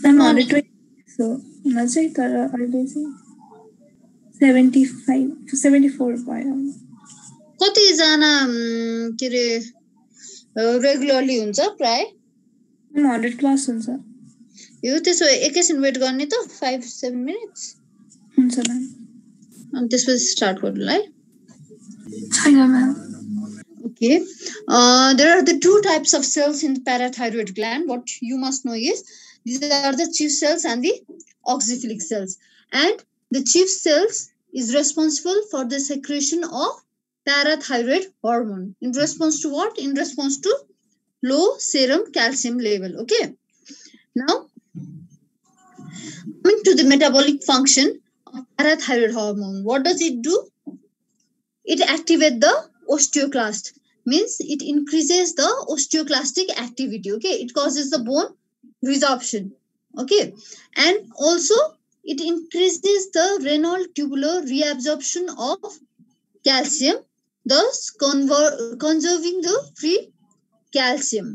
I'm on it, so Najai Tara Aldesi 75 to 74 by कतिजना के अरे रेगुलरली हुन्छ प्राय 100 क्लास हुन्छ यो त्यसो एकैछिन वेट गर्ने त 5-7 मिनेट्स हुन्छ म्याम अनि त्यसपछि स्टार्ट गर्नु है छैन ma'am Okay, there are the two types of cells in the parathyroid gland. What you must know is these are the chief cells and the oxyphilic cells. And the chief cells is responsible for the secretion of parathyroid hormone. In response to what? In response to low serum calcium level. Okay. Now, coming to the metabolic function of parathyroid hormone. What does it do? It activates the osteoclast, means it increases the osteoclastic activity. Okay, it causes the bone resorption. Okay, and also it increases the renal tubular reabsorption of calcium, thus conserving the free calcium.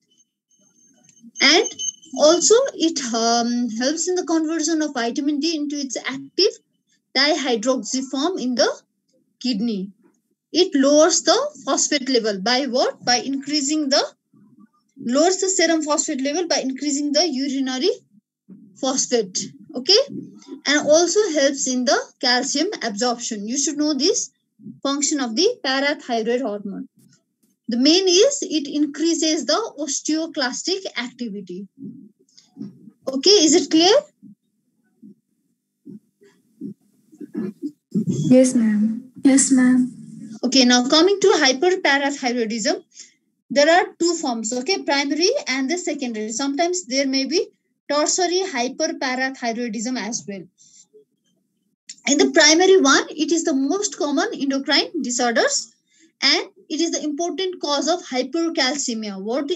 And also it helps in the conversion of vitamin D into its active dihydroxy form in the kidney. It lowers the phosphate level by what? By increasing the lowers the serum phosphate level by increasing the urinary phosphate. Okay, and also helps in the calcium absorption. You should know this function of the parathyroid hormone. The main is it increases the osteoclastic activity. Okay, is it clear? Yes ma'am. Yes ma'am. Okay, now coming to hyperparathyroidism, there are two forms, okay, primary and the secondary. Sometimes there may be tertiary hyperparathyroidism as well. In the primary one, it is the most common endocrine disorders and it is the important cause of hypercalcemia. What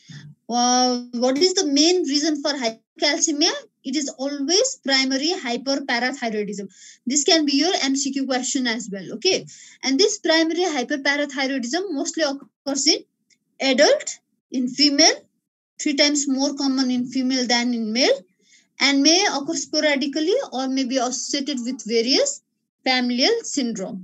is the main reason for hypercalcemia? It is always primary hyperparathyroidism. This can be your MCQ question as well. Okay, and this primary hyperparathyroidism mostly occurs in adult, in female, 3 times more common in female than in male, and may occur sporadically or may be associated with various familial syndrome.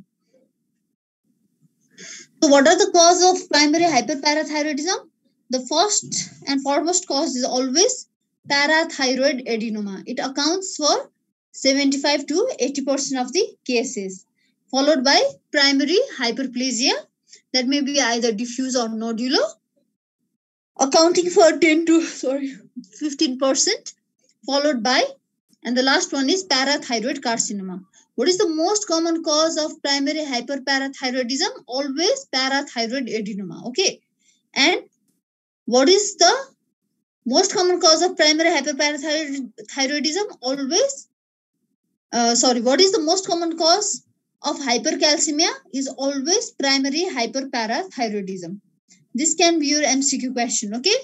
So what are the cause of primary hyperparathyroidism? The first and foremost cause is always parathyroid adenoma. It accounts for 75 to 80% of the cases, followed by primary hyperplasia that may be either diffuse or nodular, accounting for 10 to 15%, followed by, and the last one is parathyroid carcinoma. What is the most common cause of primary hyperparathyroidism? Always parathyroid adenoma. Okay, and what is the most common cause of primary hyperparathyroidism? Always, what is the most common cause of hypercalcemia? Is always primary hyperparathyroidism. This can be your MCQ question, okay?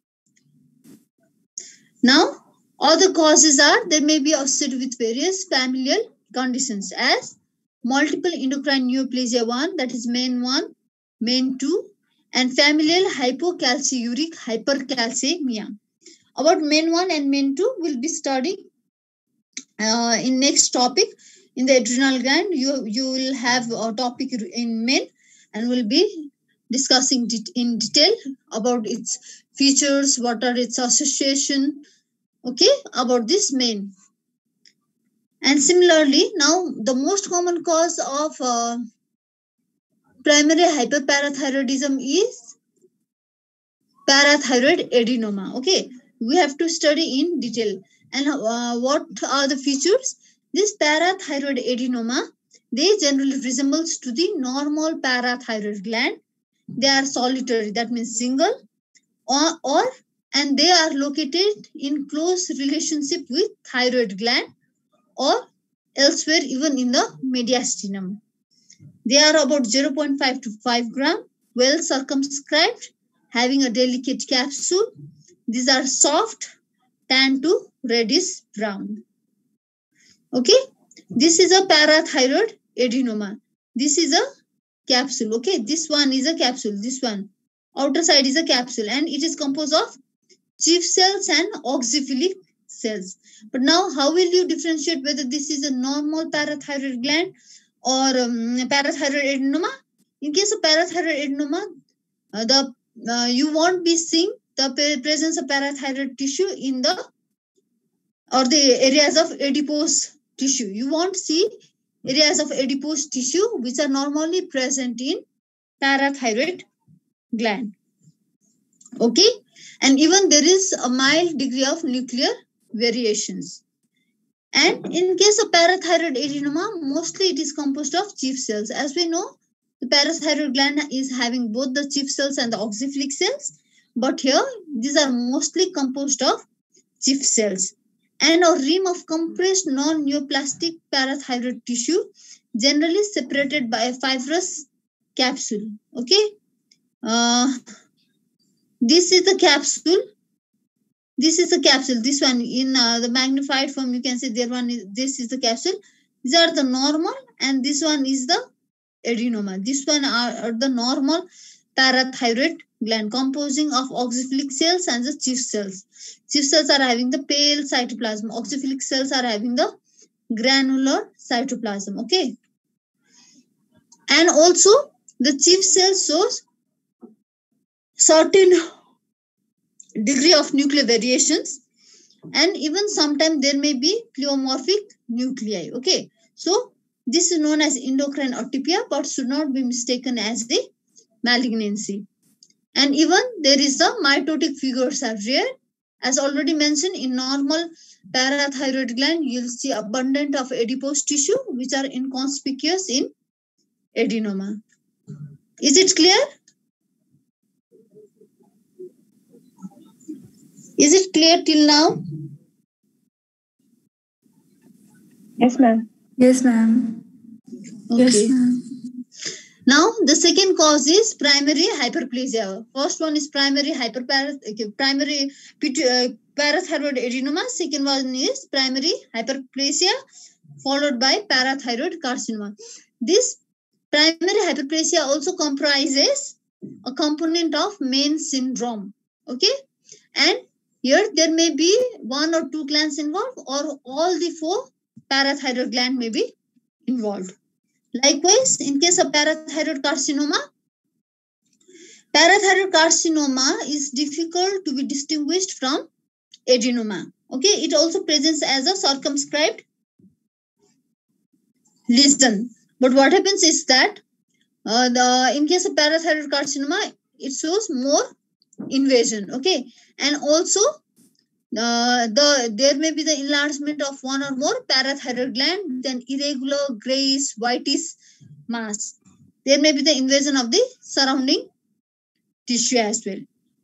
Now, other causes are, they may be associated with various familial conditions as multiple endocrine neoplasia 1, that is main 1, main 2, and familial hypocalciuric hypercalcemia. About main 1 and main 2 will be studying in next topic. In the adrenal gland, you will have a topic in main and will be discussing in detail about its features, what are its association, okay, about this main. And similarly, now the most common cause of primary hyperparathyroidism is parathyroid adenoma. Okay, we have to study in detail. And what are the features? This parathyroid adenoma, they generally resembles to the normal parathyroid gland. They are solitary, that means single, and they are located in close relationship with thyroid gland or elsewhere, even in the mediastinum. They are about 0.5 to 5 gram, well circumscribed, having a delicate capsule. These are soft, tan to reddish brown. Okay, this is a parathyroid adenoma. This is a capsule. Okay, this one is a capsule. This one, outer side is a capsule, and it is composed of chief cells and oxyphilic cells. But now, how will you differentiate whether this is a normal parathyroid gland or parathyroid adenoma? In case of parathyroid adenoma, you won't be seeing the presence of parathyroid tissue in the areas of adipose tissue. You won't see areas of adipose tissue which are normally present in parathyroid gland. Okay, and even there is a mild degree of nuclear variations. And in case of parathyroid adenoma, mostly it is composed of chief cells. As we know, the parathyroid gland is having both the chief cells and the oxyphilic cells, but here these are mostly composed of chief cells. And a rim of compressed non-neoplastic parathyroid tissue, generally separated by a fibrous capsule. Okay, this is the capsule. This is the capsule. This one in the magnified form, you can see there one is, this is the capsule. These are the normal, and this one is the adenoma. This one are the normal parathyroid gland composing of oxyphilic cells and the chief cells. Chief cells are having the pale cytoplasm. Oxyphilic cells are having the granular cytoplasm. Okay. And also the chief cell shows certain degree of nuclear variations, and even sometimes there may be pleomorphic nuclei. Okay. So this is known as endocrine atypia, but should not be mistaken as the malignancy. And even there is the mitotic figures are rare. As already mentioned, in normal parathyroid gland, you'll see abundant of adipose tissue, which are inconspicuous in adenoma. Is it clear? Is it clear till now? Yes, ma'am. Yes, ma'am. Okay. Yes, ma'am. Now, the second cause is primary hyperplasia. First one is primary parathyroid adenoma. Second one is primary hyperplasia, followed by parathyroid carcinoma. This primary hyperplasia also comprises a component of Main syndrome. Okay, and here there may be one or two glands involved, or all the four parathyroid gland may be involved. Likewise, in case of parathyroid carcinoma is difficult to be distinguished from adenoma. Okay, it also presents as a circumscribed lesion. But what happens is that in case of parathyroid carcinoma, it shows more invasion. Okay, and also there may be the enlargement of one or more parathyroid gland, then irregular grayish whitish mass. There may be the invasion of the surrounding tissue as well.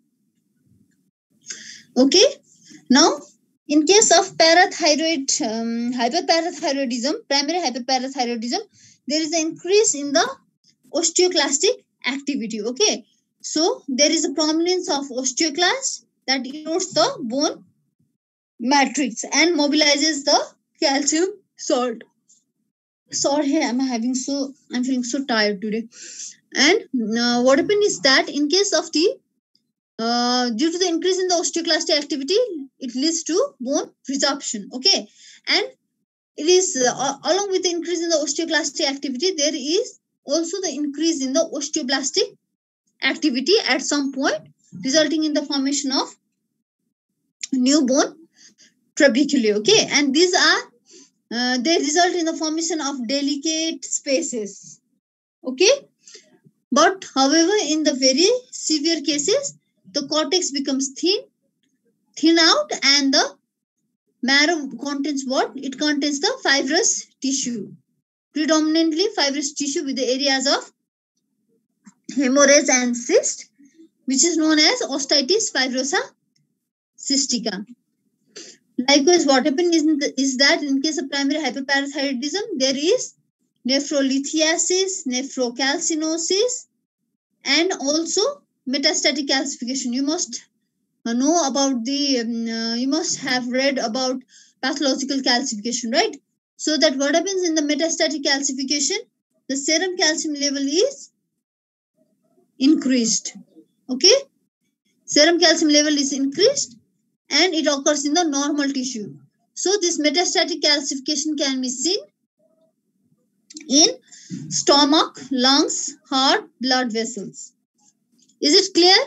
Okay, now in case of parathyroid hyperparathyroidism, primary hyperparathyroidism, there is an increase in the osteoclastic activity. Okay, so there is a prominence of osteoclast that erodes the bone matrix and mobilizes the calcium salt. Sorry, I'm feeling so tired today. And what happened is that in case of the due to the increase in the osteoclastic activity, it leads to bone resorption. Okay, and it is along with the increase in the osteoclastic activity, there is also the increase in the osteoblastic activity at some point, resulting in the formation of new bone trabeculae. Okay, and these are they result in the formation of delicate spaces. Okay, but however, in the very severe cases, the cortex becomes thin out, and the marrow contains what? It contains the fibrous tissue, predominantly fibrous tissue with the areas of hemorrhage and cyst, which is known as osteitis fibrosa cystica. Likewise, what happens is that in case of primary hyperparathyroidism, there is nephrolithiasis, nephrocalcinosis, and also metastatic calcification. You must know about you must have read about pathological calcification, right? So that what happens in the metastatic calcification, the serum calcium level is increased. Okay, serum calcium level is increased, and it occurs in the normal tissue. So this metastatic calcification can be seen in stomach, lungs, heart, blood vessels. Is it clear?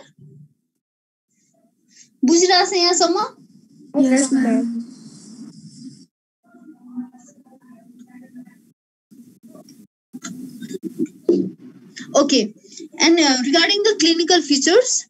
बुझिरहेको छ यहाँसम्म? Yes, ma'am. Okay. And regarding the clinical features,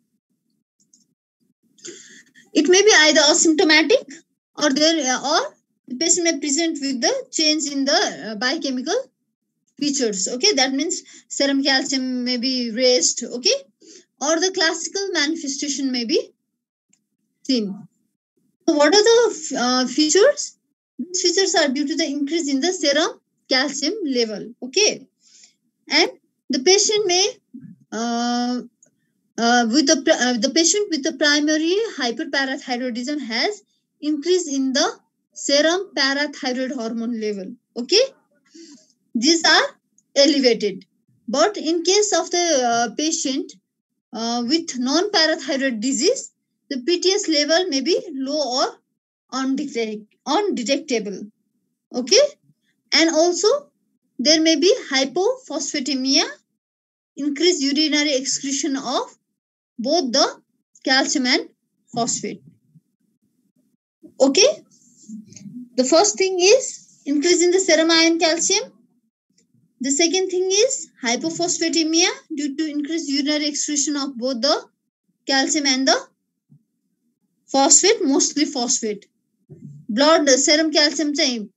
it may be either asymptomatic or the patient may present with the change in the biochemical features. Okay, that means serum calcium may be raised. Okay, or the classical manifestation may be seen. So what are the features? These features are due to the increase in the serum calcium level. Okay, and the patient may the patient with the primary hyperparathyroidism has increase in the serum parathyroid hormone level. Okay, these are elevated. But in case of the patient with non-parathyroid disease, the PTS level may be low or undetectable. Okay, and also there may be hypophosphatemia, increased urinary excretion of both the calcium and phosphate. Okay, the first thing is increase in the serum iron calcium. The second thing is hypophosphatemia due to increased urinary excretion of both the calcium and the phosphate, mostly phosphate. Blood serum calcium चाहिँ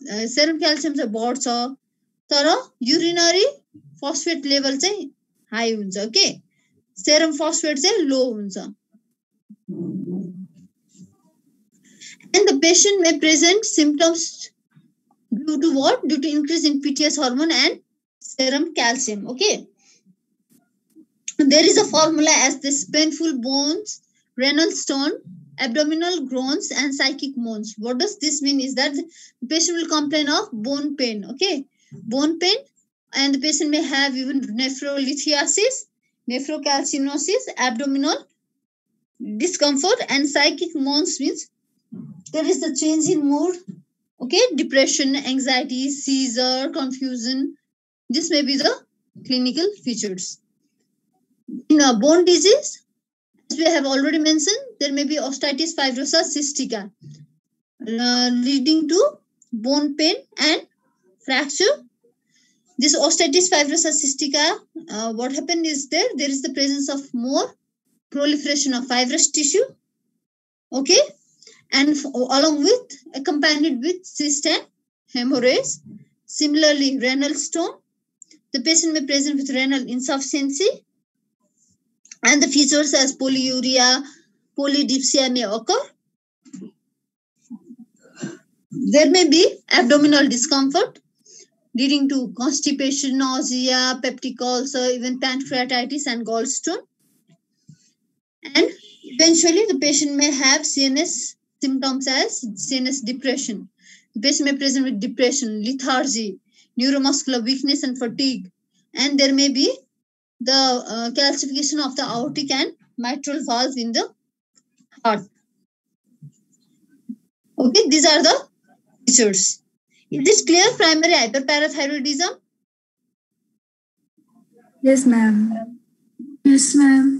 बढ्छ तर urinary phosphate level चाहिँ high हुन्छ. Okay, serum phosphate चाहिँ low हुन्छ. And the patient may present symptoms due to what? Due to increase in PTS hormone and serum calcium. Okay, there is a formula as this: painful bones, renal stone, abdominal groans, and psychic moans. What does this mean? Is that the patient will complain of bone pain. Okay, bone pain, and the patient may have even nephrolithiasis, nephrocalcinosis, abdominal discomfort, and psychic moans means there is a change in mood. Okay, depression, anxiety, seizure, confusion. This may be the clinical features. In a bone disease, as we have already mentioned, there may be osteoarthritis fibrosa cystica, leading to bone pain and fracture. This osteoarthritis fibrosa cystica, what happened is there is the presence of more proliferation of fibrous tissue. Okay, and along with accompanied with cyst and hemorrhage. Similarly, renal stone, the patient may present with renal insufficiency, and the features as polyuria, polydipsia may occur. There may be abdominal discomfort leading to constipation, nausea, peptic ulcer, even pancreatitis and gallstone. And eventually, the patient may have CNS symptoms as CNS depression. The patient may present with depression, lethargy, neuromuscular weakness and fatigue. And there may be the calcification of the aortic and mitral valve in the heart. Okay, these are the features. Is this clear? Primary hyperparathyroidism? Yes, ma'am. Yes, ma'am.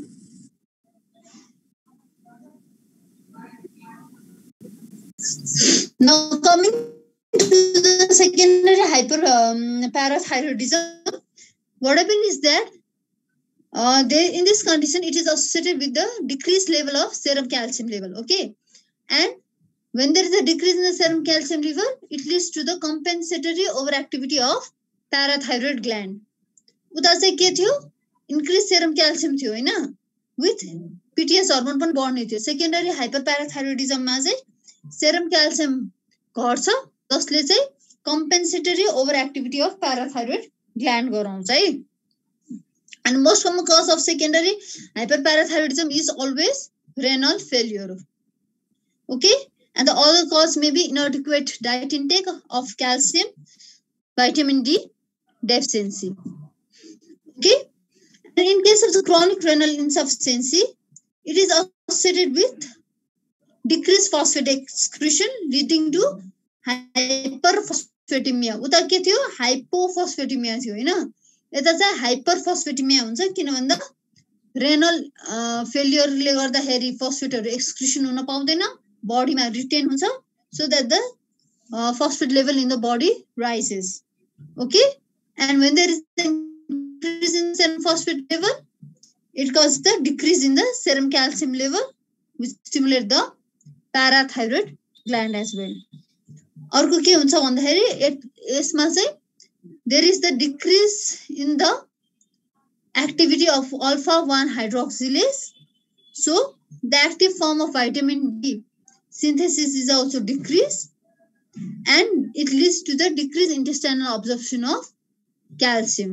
Now coming to the secondary hyperparathyroidism, what happened is that in this condition it is associated with the decreased level of serum calcium level. Okay, and when there is a decrease in the serum calcium level, it leads to the compensatory overactivity of parathyroid gland. उता चाहिँ के थियो? Increased serum calcium थियो हैन, with PTS hormone पनि बढ्ने थियो. Secondary हाइपरप्याराथाइरोइडिजममा चाहिँ serum calcium घट्छ जसले चाहिँ compensatory overactivity of parathyroid gland गराउँछ है. And most common cause of secondary hyperparathyroidism is always renal failure. Okay, and the other cause may be inadequate diet intake of calcium, vitamin D deficiency. Okay, and in case of the chronic renal insufficiency, it is associated with decreased phosphate excretion leading to hyperphosphatemia. उता के थियो hypophosphatemia थियो हैन यता चाहिँ hyperphosphatemia हुन्छ किन भन्दा renal फेलियरले गर्दाखेरि फोस्फेटहरु एक्सक्रिसन हुन पाउँदैन बडीमा रिटेन हुन्छ so that the phosphate level in the body rises. Okay, and when there is an increase in serum phosphate level, it causes the decrease in the serum calcium level, which stimulate the parathyroid gland as well. अर्को के हुन्छ भन्दाखेरि यसमा चाहिँ there is the decrease in the activity of alpha 1 hydroxylase, so the active form of vitamin D synthesis is also decreased, and it leads to the decreased intestinal absorption of calcium.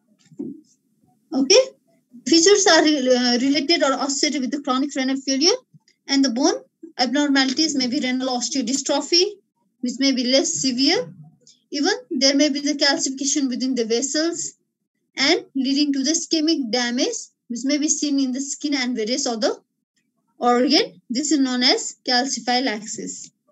Okay, features are related or associated with the chronic renal failure, and the bone abnormalities may be renal osteodystrophy, which may be less severe. Even there may be the calcification within the vessels and leading to the ischemic damage, which may be seen in the skin and various other organ. This is known as calcified axis.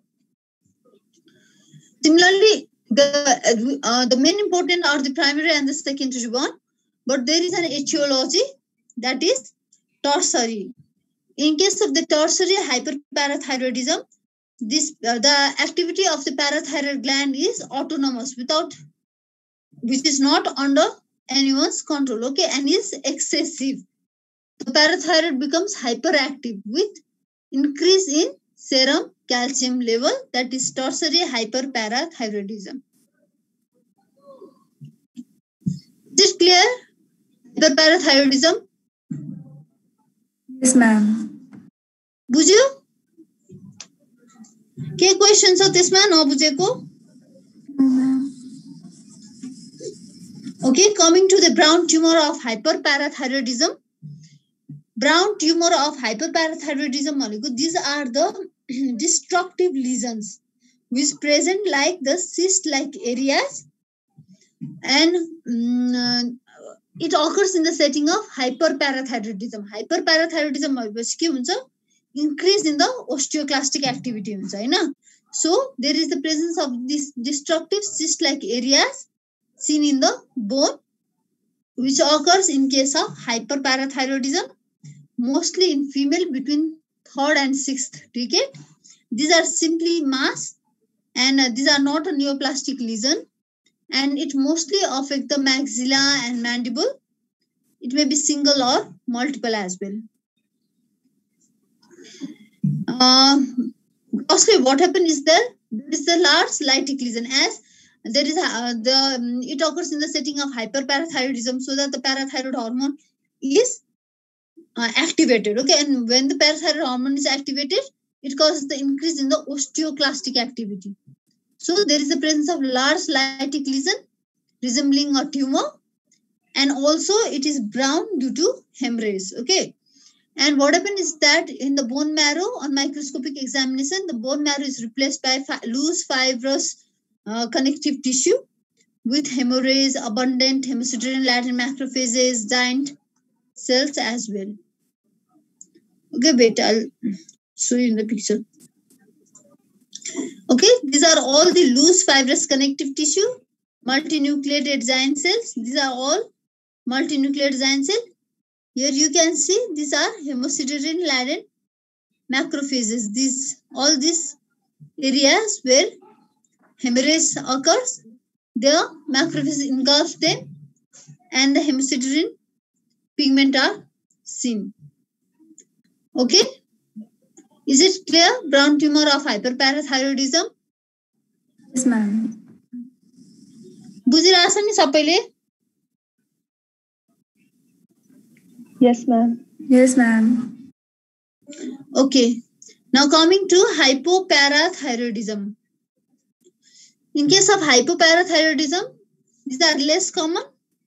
Similarly, the main important are the primary and the secondary one, but there is an etiology that is tertiary. In case of the tertiary hyperparathyroidism, the activity of the parathyroid gland is autonomous, which is not under anyone's control, okay, and is excessive. The parathyroid becomes hyperactive with increase in serum calcium level, that is tertiary hyperparathyroidism. Is it clear? Hyperparathyroidism? Yes, ma'am. बुझ्यो? के question छ त्यसमा नबुझेको? Okay, coming to the brown tumor of hyperparathyroidism. Brown tumor of hyperparathyroidism, these are the destructive lesions which present like the cyst-like areas, and it occurs in the setting of hyperparathyroidism. Hyperparathyroidism increase in the osteoclastic activity. So there is the presence of these destructive cyst-like areas seen in the bone, which occurs in case of hyperparathyroidism, mostly in female between 3rd and 6th decade. These are simply mass, and these are not a neoplastic lesion, and it mostly affect the maxilla and mandible. It may be single or multiple as well. Mostly what happens is there is the large lytic lesion, as there is it occurs in the setting of hyperparathyroidism, so that the parathyroid hormone is activated. Okay, and when the parathyroid hormone is activated, it causes the increase in the osteoclastic activity. So there is the presence of large lytic lesion resembling a tumor, and also it is brown due to hemorrhage. Okay, and what happens is that in the bone marrow, on microscopic examination, the bone marrow is replaced by loose fibrous connective tissue with hemorrhage, abundant hemosiderin-laden macrophages, giant cells as well. Okay, wait, I'll show you in the picture. Okay, these are all the loose fibrous connective tissue, multinucleated giant cells. These are all multinucleated giant cells. Here you can see these are hemosiderin-laden macrophages. All these areas where hemorrhage occurs, the macrophages engulf them, and the hemosiderin pigment are seen. Okay, is it clear? Brown tumor of hyperparathyroidism? Yes, ma'am. बुझिरहेछ नि सबैले? Yes, ma'am. Yes, ma'am. Okay, now coming to hypoparathyroidism. In case of hypoparathyroidism, these are less common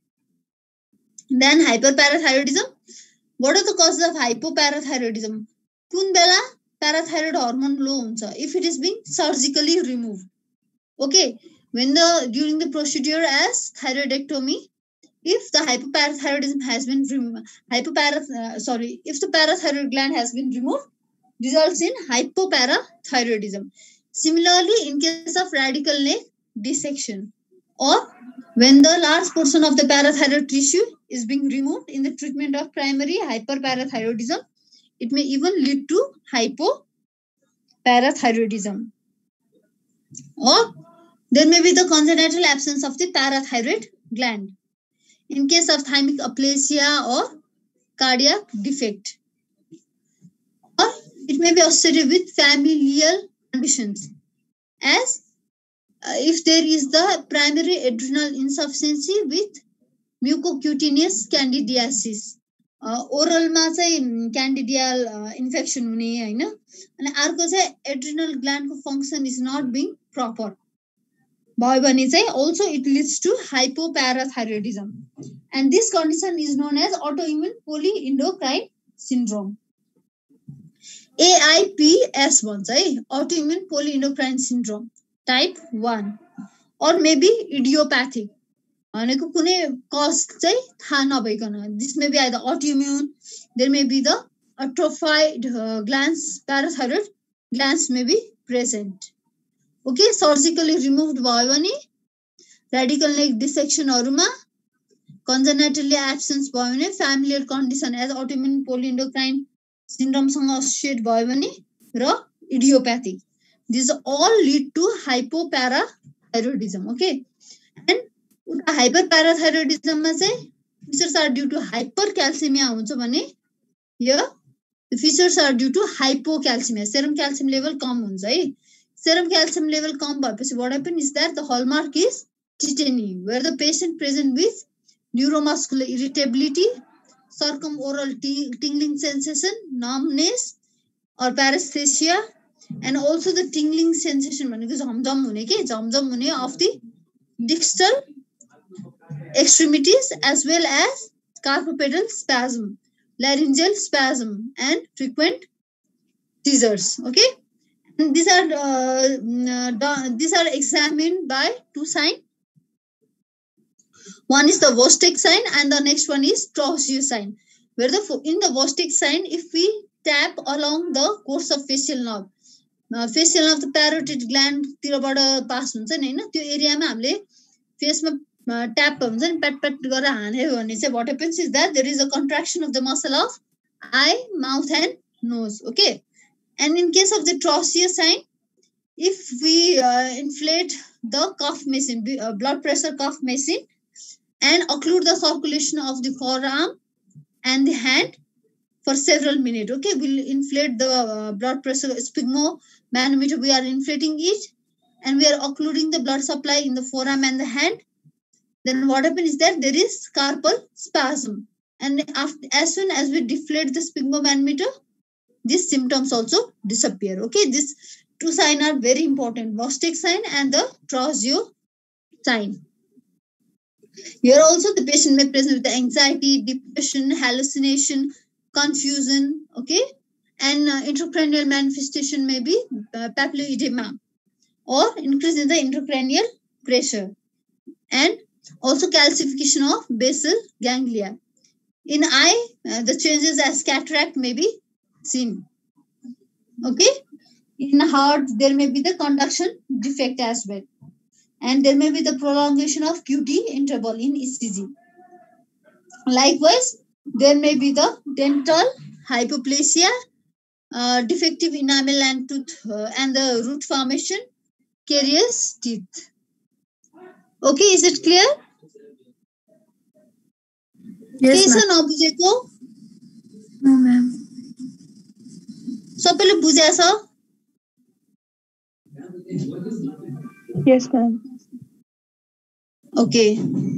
than hyperparathyroidism. What are the causes of hypoparathyroidism? Kun bela parathyroid hormone low huncha if it is being surgically removed. Okay, when during the procedure as thyroidectomy, if the hypoparathyroidism has been removed, if the parathyroid gland has been removed, results in hypoparathyroidism. Similarly, in case of radical neck dissection, or when the large portion of the parathyroid tissue is being removed in the treatment of primary hyperparathyroidism, it may even lead to hypoparathyroidism. Or there may be the congenital absence of the parathyroid gland in case of thymic aplasia or cardiac defect. Or it may be associated with familial conditions, as if there is the primary adrenal insufficiency with mucocutaneous candidiasis. ओरलमा चाहिँ क्यान्डिडियल infection हुने हैन अनि अर्को चाहिँ adrenal ग्ल्यान्डको function is not being proper भयो भने चाहिँ also it leads to hypoparathyroidism, and this condition is known as autoimmune polyendocrine syndrome. AIPS भन्छ है, autoimmune polyendocrine syndrome type 1, or maybe idiopathic भनेको कुनै कज चाहिँ थाहा नभइकन. This may be either autoimmune, there may be the atrophied glands, parathyroid glands may be present. Okay, surgically removed भयो भने radical neck dissection हरुमा congenitally absence भयो भने familial condition as autoimmune polyendocrine syndrome सँग associate भयो भने र idiopathic, these all lead to hypoparathyroidism. Okay, and hyperparathyroidism मा चाहिँ features are due to hypercalcemia हुन्छ भने here the features are due to hypocalcemia, serum calcium level कम हुन्छ है. Serum calcium level कम भएपछि what happens is that the hallmark is tetany, where the patient present with neuromuscular irritability, circumoral tingling sensation, numbness or paresthesia, and also the tingling sensation भनेको झमझम हुने के झमझम हुने of the distal extremities, as well as carpopedal spasm, laryngeal spasm, and frequent seizures. Okay, and these are examined by two signs. One is the Vostek sign, and the next one is Trousseau sign. Where in the Vostek sign, if we tap along the course of facial nerve, facial nerve the parotid gland तिरबाट पास हुन्छ नि हैन, त्यो एरियामा हामीले फेसमा tap हुन्छ नि, प्याट प्याट गरेर हान्यो भने चाहिँ what happens is that there is a contraction of the muscle of eye, mouth and nose. Okay, and in case of the Trousseau sign, if we inflate the cuff machine, blood pressure cuff machine, and occlude the circulation of the forearm and the hand for several minutes. Okay, we'll inflate the blood pressure sphygmomanometer, we are inflating it, and we are occluding the blood supply in the forearm and the hand. Then what happens is that there is carpal spasm, and as soon as we deflate the sphygmomanometer, these symptoms also disappear. Okay, these two signs are very important, Vostek sign and the Trousseau sign. Here also the patient may present with anxiety, depression, hallucination, confusion. Okay, and intracranial manifestation may be papilloedema or increase in the intracranial pressure, and also calcification of basal ganglia. In eye, the changes as cataract may be seen. Okay, in heart there may be the conduction defect as well, and there may be the prolongation of QT interval in ECG. Likewise, there may be the dental hypoplasia, defective enamel and tooth and the root formation, carious teeth. Okay, is it clear? Yes, ma'am. नबुझेको No, ma'am. सबैले बुझ्याछ? Yes, ma'am. Okay.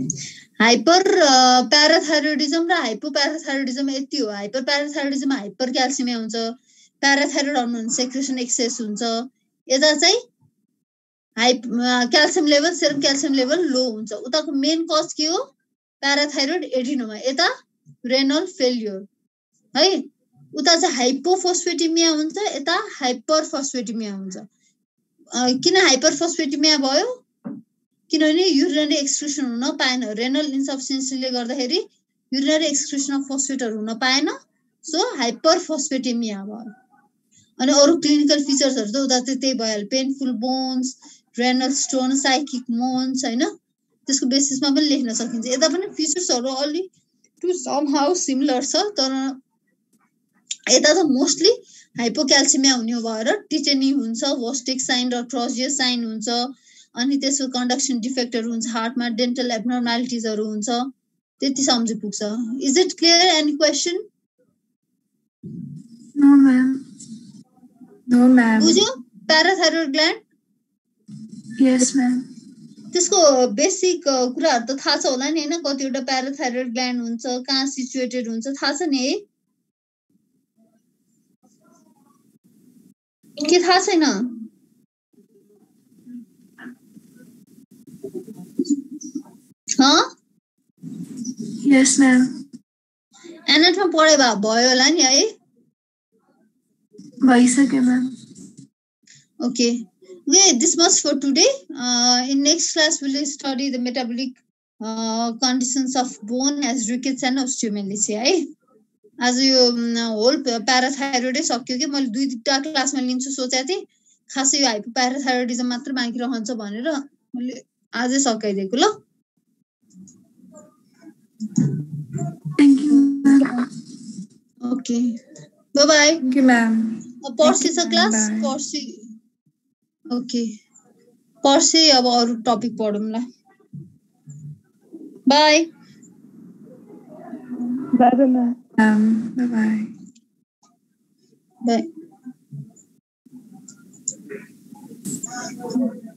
हाइपरप्याराथाइरोइडिजम र हाइपोप्याराथाइरोइडिजम यति हो. हाइपरप्याराथाइरोइडिजम हाइपरक्याल्सिमिया हुन्छ, प्याराथाइरोइड hormone secretion access हुन्छ. यता चाहिँ calcium level, serum calcium level low हुन्छ. उताको main cause के हो? प्याराथाइरोइड एडिनोमा, यता रेनल फेलियर है. उता चाहिँ हाइपोफोस्फेटिमिया हुन्छ, यता हाइपरफोस्फेटिमिया हुन्छ. किन हाइपरफोस्फेटिमिया भयो? किनभने युरिनरी एक्सक्रिसन हुन पाएन, रेनल इन्सफिसियन्सीले गर्दाखेरि युरिनरी एक्सक्रिसन अफ फोस्फेटहरु हुन पाएन, सो हाइपरफोस्फेटिमिया भयो. अनि अरु क्लिनिकल फिचर्सहरु त उता त्यही भइहाल्यो painful bones renal stone psychic moans हैन त्यसको बेसिसमा पनि लेख्न सकिन्छ यता पनि फिचर्सहरु अलि टु सम हाउ सिमिलर छ तर यता त मोस्टली हाइपोक्याल्सिमिया हुने भएर टिटेनी हुन्छ वोस्टिक साइन र ट्रोजियस साइन हुन्छ अनि त्यसको कन्डक्सन डिफेक्टहरु हुन्छ हार्टमा डेन्टल एब्नर्मालिटिजहरु हुन्छ त्यति सम्झि पुग्छ is it clear any question No, ma'am. No, ma'am. बुझ्यो प्याराथाइरोइड ग्ल्यान्ड Yes, ma'am. त्यसको बेसिक कुराहरु त थाहा छ होला नि हैन कतिवटा प्याराथाइरोइड ग्ल्यान्ड हुन्छ कहाँ सिचुएटेड हुन्छ थाहा छ नि है के थाहा छैन ह Yes, ma'am. एनेटमा पढे भयो होला नि है भइसक्यो, ma'am. Okay. Okay, this much for today. In next class, we'll study the metabolic conditions of bone as rickets and osteomalacia. है आज यो होल प्याराथाइरोइडै सक्यो कि मैले दुईटा क्लासमा लिन्छु सोचेको थिएँ खासै यो हाइपोप्याराथाइरोइडिजम मात्र बाँकी रहन्छ भनेर मैले आजै सकाइदिएको ल Thank you, ma'am. Okay. Bye bye. Thank you, ma'am. पर्सि छ ma'am. Class Bye. पर्सि ओके पर्सि अब अरु टपिक पढौँला bye Bye, ma'am. Bye-bye. By